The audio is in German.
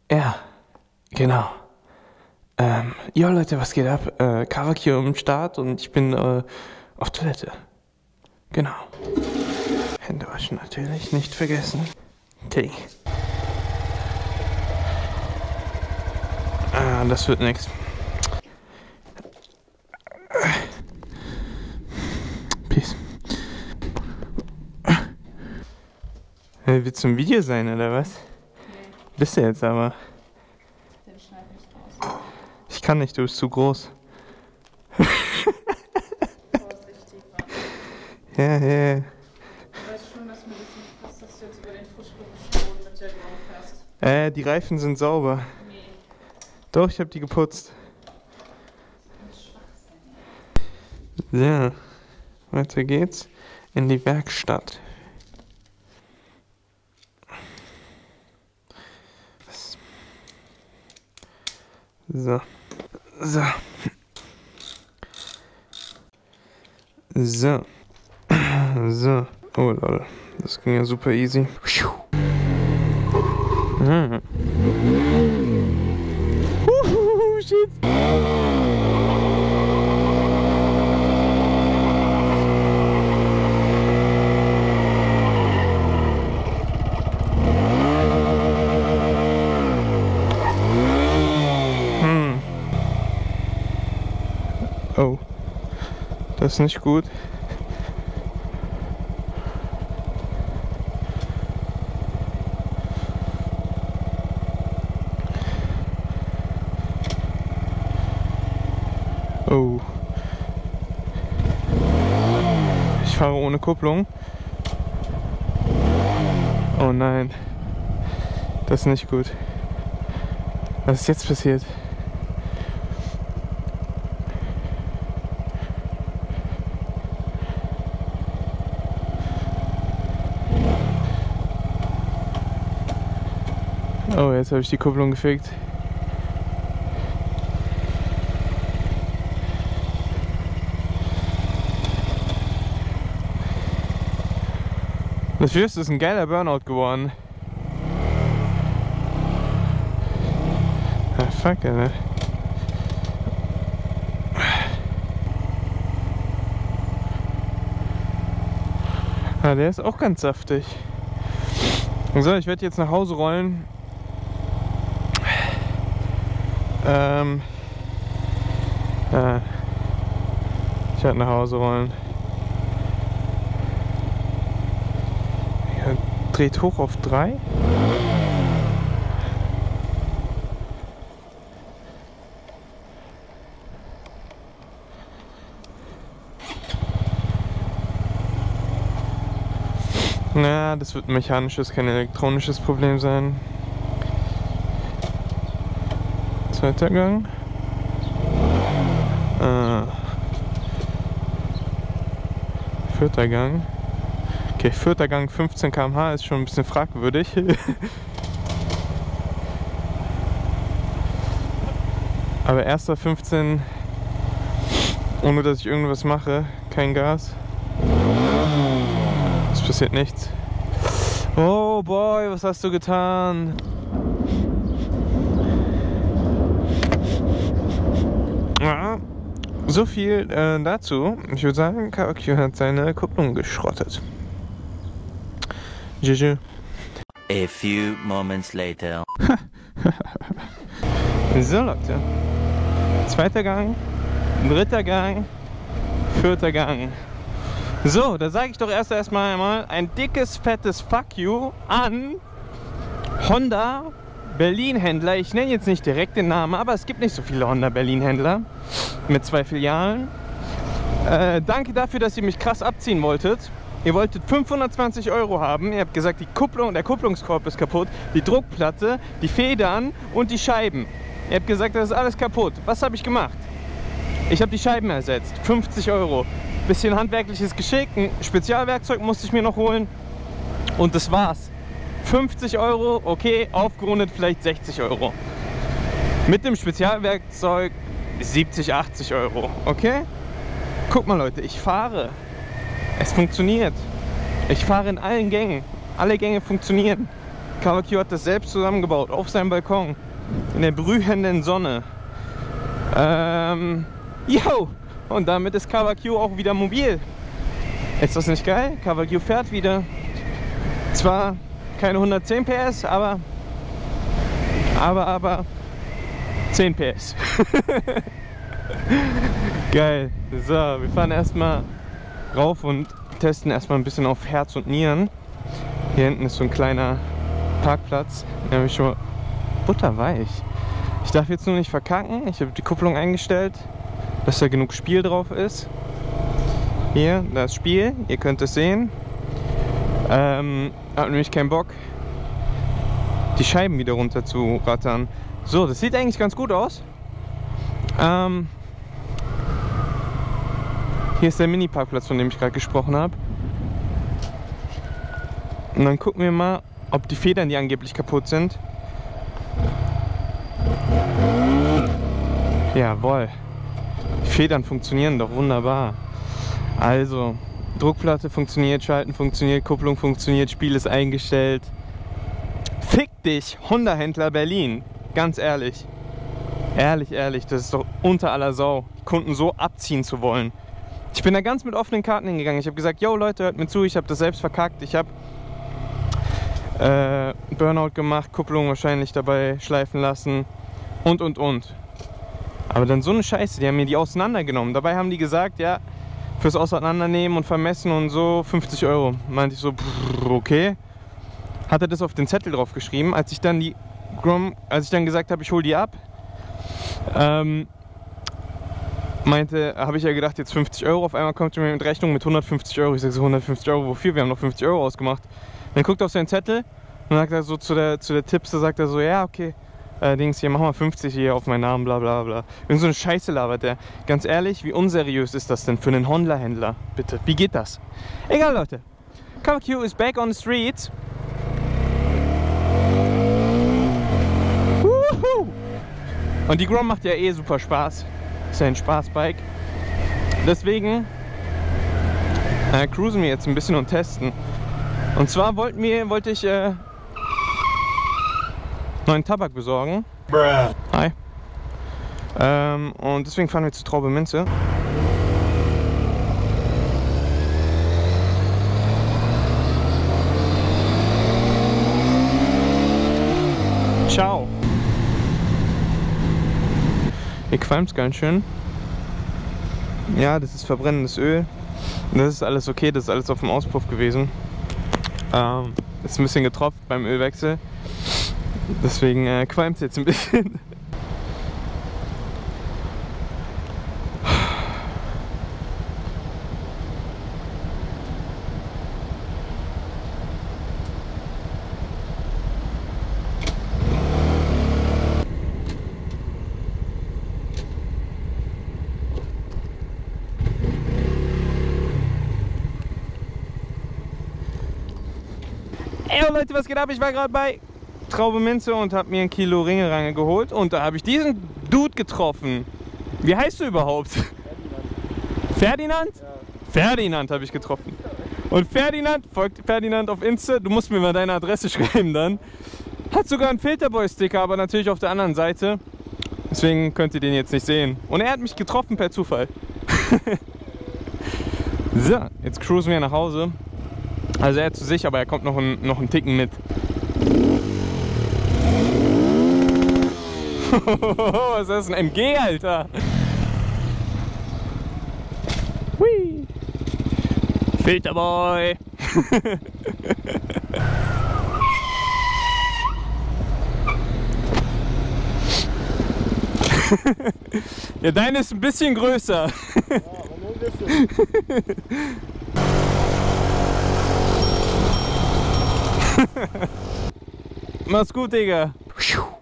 Ja, genau. Ja Leute, was geht ab? Karak hier am Start und ich bin auf Toilette. Genau. Hände waschen natürlich, nicht vergessen. Tee. Das wird nix. Peace. Willst du ein Video sein oder was? Nee. Bist du jetzt aber? Den schneid nicht raus. Ich kann nicht, du bist zu groß. Vorsichtig. Ja. Du weißt schon, dass mir das nicht passt, dass du jetzt über den frisch gewischenen Boden mit der drauf fährst. Die Reifen sind sauber. Nee. Doch, ich habe die geputzt. Das ist Schwachsinn, ja. So, weiter geht's in die Werkstatt. So. Oh lol, das ging ja super easy. Shit. Oh, das ist nicht gut. Oh. Ich fahre ohne Kupplung. Oh nein. Das ist nicht gut. Was ist jetzt passiert? Oh, jetzt habe ich die Kupplung gefickt. Dafür ist es ein geiler Burnout geworden. Ah, fuck, Alter. Ah, der ist auch ganz saftig. So, ich werde jetzt nach Hause rollen. Ich werde nach Hause rollen. Ja, dreht hoch auf 3. Na, das wird ein mechanisches, kein elektronisches Problem sein. Zweiter Gang. Vierter Gang. Okay, vierter Gang 15 km/h ist schon ein bisschen fragwürdig. Aber erster 15, ohne dass ich irgendwas mache, kein Gas. Es passiert nichts. Oh boy, was hast du getan? Ja, so viel dazu. Ich würde sagen, Kaokyu hat seine Kupplung geschrottet. GG. A few moments later. So Leute. Zweiter Gang, dritter Gang, vierter Gang. So, da sage ich doch erstmal einmal ein dickes, fettes Fuck you an Honda Berlin-Händler. Ich nenne jetzt nicht direkt den Namen, aber es gibt nicht so viele Honda Berlin-Händler mit 2 Filialen. Danke dafür, dass ihr mich krass abziehen wolltet. Ihr wolltet 520 € haben. Ihr habt gesagt, die Kupplung, der Kupplungskorb ist kaputt, die Druckplatte, die Federn und die Scheiben. Ihr habt gesagt, das ist alles kaputt. Was habe ich gemacht? Ich habe die Scheiben ersetzt. 50 €. Bisschen handwerkliches Geschick, ein Spezialwerkzeug musste ich mir noch holen. Und das war's. 50 €, okay, aufgerundet vielleicht 60 €. Mit dem Spezialwerkzeug 70, 80 €, okay? Guck mal Leute, ich fahre. Es funktioniert. Ich fahre in allen Gängen. Alle Gänge funktionieren. KVQ hat das selbst zusammengebaut, auf seinem Balkon, in der brühenden Sonne. Yo! Und damit ist KVQ auch wieder mobil. Ist das nicht geil? KVQ fährt wieder. Zwar keine 110 PS, aber 10 PS. Geil. So, wir fahren erstmal rauf und testen erstmal ein bisschen auf Herz und Nieren. Hier hinten ist so ein kleiner Parkplatz. Nämlich schon butterweich. Ich darf jetzt nur nicht verkacken. Ich habe die Kupplung eingestellt, dass da genug Spiel drauf ist. Hier, das Spiel. Ihr könnt es sehen. Hab nämlich keinen Bock, die Scheiben wieder runter zu rattern. So, das sieht eigentlich ganz gut aus. Hier ist der Mini-Parkplatz, von dem ich gerade gesprochen habe. Und dann gucken wir mal, ob die Federn, die angeblich kaputt sind. Jawohl. Die Federn funktionieren doch wunderbar. Also, Druckplatte funktioniert, Schalten funktioniert, Kupplung funktioniert, Spiel ist eingestellt. Fick dich, Honda-Händler Berlin. Ganz ehrlich. Ehrlich, das ist doch unter aller Sau, die Kunden so abziehen zu wollen. Ich bin da ganz mit offenen Karten hingegangen. Ich habe gesagt, yo Leute, hört mir zu, ich habe das selbst verkackt. Ich habe Burnout gemacht, Kupplung wahrscheinlich dabei schleifen lassen und. Aber dann so eine Scheiße, die haben mir die auseinandergenommen. Dabei haben die gesagt, ja, fürs Auseinandernehmen und Vermessen und so 50 €. Meinte ich so, okay. Hat er das auf den Zettel drauf geschrieben. Als ich dann gesagt habe, ich hole die ab, habe ich ja gedacht, jetzt 50 €. Auf einmal kommt er mir mit Rechnung mit 150 €. Ich sage so, 150 € wofür? Wir haben noch 50 € ausgemacht. Dann guckt er auf seinen Zettel und sagt er so zu der Tippste, sagt er so, ja, okay, Dings, hier, mach mal 50 hier auf meinen Namen, bla bla bla. Irgend so eine Scheiße labert der. Ganz ehrlich, wie unseriös ist das denn für einen Honda-Händler? Bitte, wie geht das? Egal, Leute. KVQ is back on the streets. Woohoo! Und die Grom macht ja eh super Spaß. Ist ja ein Spaßbike. Deswegen cruisen wir jetzt ein bisschen und testen. Und zwar wollte ich neuen Tabak besorgen. Bruh. Hi. Und deswegen fahren wir zu Traube Minze. Ciao. Hier qualmt es ganz schön. Ja, das ist verbrennendes Öl. Das ist alles okay, das ist alles auf dem Auspuff gewesen. Ist ein bisschen getropft beim Ölwechsel. Deswegen qualmt es jetzt ein bisschen. Ey Leute, was geht ab? Ich war gerade bei Traube Minze und habe mir 1 Kilo Ringelrange geholt und da habe ich diesen Dude getroffen. Wie heißt du überhaupt? Ferdinand? Ja. Ferdinand habe ich getroffen. Und Ferdinand, folgt Ferdinand auf Insta, du musst mir mal deine Adresse schreiben dann. Hat sogar einen Filterboy-Sticker, aber natürlich auf der anderen Seite. Deswegen könnt ihr den jetzt nicht sehen. Und er hat mich getroffen per Zufall. So, jetzt cruisen wir nach Hause. Also er zu sich, aber er kommt noch einen Ticken mit. Was ist das? Ein MG, Alter! Hui! Filterboy! Ja, deine ist ein bisschen größer. Ja, aber nur ein bisschen. Mach's gut, Digga.